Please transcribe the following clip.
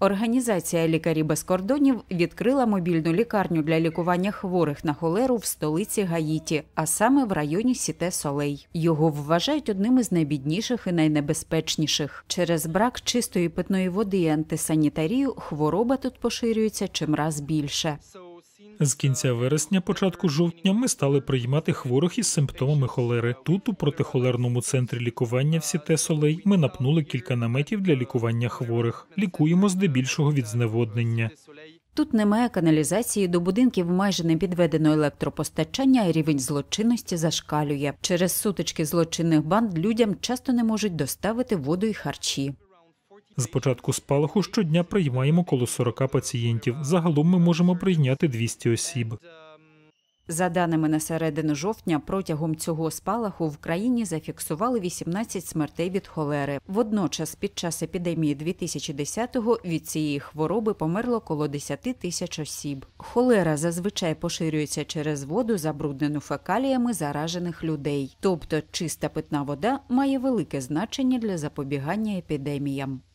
Організація «Лікарі без кордонів» відкрила мобільну лікарню для лікування хворих на холеру в столиці Гаїті, а саме в районі Сіте-Солей. Його вважають одним із найбідніших і найнебезпечніших. Через брак чистої питної води і антисанітарію хвороба тут поширюється чимраз більше. З кінця вересня, початку жовтня ми стали приймати хворих із симптомами холери. Тут, у протихолерному центрі лікування в Сіте-Солей, ми напнули кілька наметів для лікування хворих. Лікуємо здебільшого від зневоднення. Тут немає каналізації, до будинків майже не підведено електропостачання, а рівень злочинності зашкалює. Через сутички злочинних банд людям часто не можуть доставити воду і харчі. З початку спалаху щодня приймаємо коло 40 пацієнтів. Загалом ми можемо прийняти 200 осіб. За даними на середину жовтня, протягом цього спалаху в країні зафіксували 18 смертей від холери. Водночас, під час епідемії 2010-го від цієї хвороби померло коло 10 тисяч осіб. Холера зазвичай поширюється через воду, забруднену фекаліями заражених людей. Тобто чиста питна вода має велике значення для запобігання епідеміям.